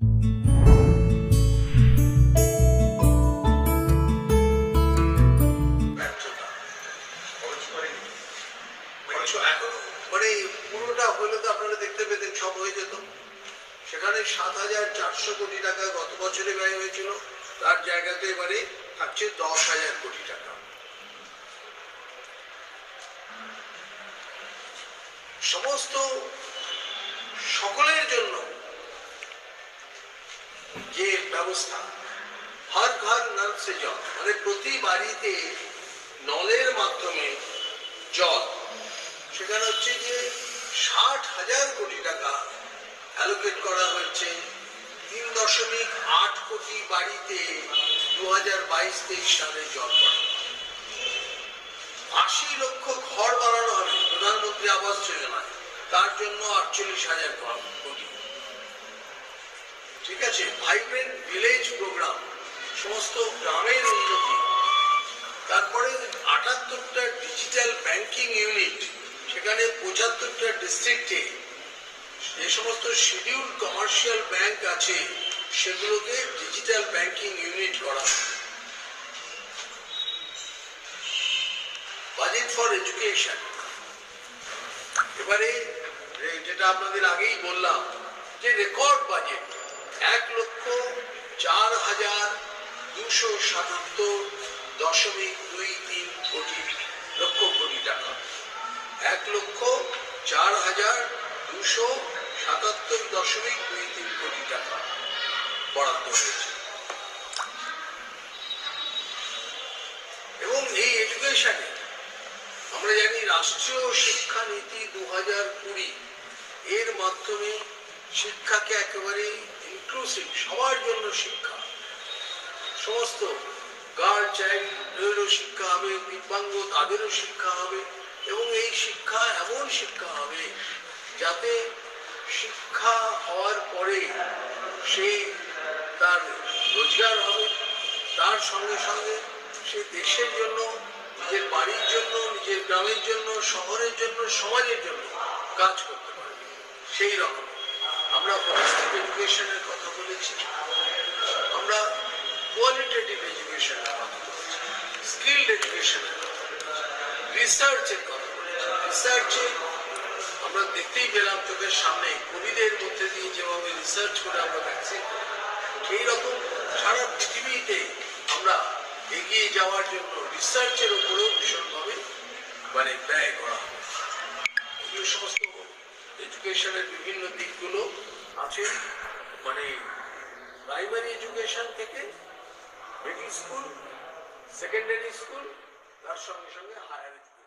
পুরোটা হলে তো আপনারা দেখতে পেতেন, সব হয়ে যেত। সেখানে ৭,৪০০ কোটি টাকা গত বছরে ব্যয় হয়েছিল, তার জায়গাতে এবারে থাকছে ১০,০০০ কোটি টাকা। সমস্ত সকলের জন্য যে ব্যবস্থা, হর ঘর নল সে জল, মানে প্রতি বাড়িতে নলের মাধ্যমে জল, সেখানে হচ্ছে যে ৬০,০০০ কোটি টাকা অ্যালোকেট করা হয়েছে। ৩.৮ কোটি বাড়িতে ২০২২-২৩ সালে জল পড়া। ৮০ লক্ষ ঘর বানানো হবে প্রধানমন্ত্রী আবাস যোজনায়, তার জন্য ৪৮,০০০ কোটি। ঠিক আছে, ভাইব্রেন্ট ভিলেজ প্রোগ্রাম, সমস্ত গ্রামের উন্নতি। তারপরে ৭৮টা ডিজিটাল ব্যাংকিং ইউনিট, সেখানে ৭৫টা ডিস্ট্রিক্টে যে সমস্ত শিডিউল কমার্শিয়াল ব্যাংক আছে সেগুলোকে ডিজিটাল ব্যাংকিং ইউনিট করা। বাজেট ফর এডুকেশন, এবারে যেটা আপনাদের আগেই বললাম যে রেকর্ড বাজেট, ১,৪২৭৭.23 কোটি টাকা, ১,৪২৭৭.23 কোটি টাকা বরাদ্দ হয়েছে। এবং এই এডুকেশনে আমরা জানি রাষ্ট্রীয় শিক্ষানীতি ২০২০ এর মাধ্যমে শিক্ষাকে একেবারে ইনক্লুসিভ, সবার জন্য শিক্ষা, সমস্ত গার্ল চাইল্ডেরও শিক্ষা হবে, দিব্যাঙ্গ তাদেরও শিক্ষা হবে। এবং এই শিক্ষা এমন শিক্ষা হবে যাতে শিক্ষা হওয়ার পরে সে তার রোজগার হবে, তার সঙ্গে সঙ্গে সে দেশের জন্য, নিজের বাড়ির জন্য, নিজের গ্রামের জন্য, শহরের জন্য, সমাজের জন্য কাজ করতে পারবে। সেই রকম আমরা হোলিস্টিক এডুকেশনের কথা বলেছি, আমরা কোয়ালিটেটিভ এডুকেশনের কথা বলেছি, স্কিলড এডুকেশনের কথা বলেছি, রিসার্চের কথা বলেছি। রিসার্চে আমরা দেখতেই পেলাম চোখের সামনে কোভিডের মধ্যে দিয়ে যেভাবে রিসার্চ করে আমরা ভ্যাকসিন, সেই রকম সারা পৃথিবীতে আমরা এগিয়ে যাওয়ার জন্য রিসার্চের উপরেও ভীষণভাবে ব্যয় করা হবে। এই সমস্ত এডুকেশনের বিভিন্ন দিকগুলো আছে, প্রাইমারি এডুকেশন থেকে মিডল স্কুল, সেকেন্ডারি স্কুল, তার সঙ্গে সঙ্গে হায়ার এডুকেশন।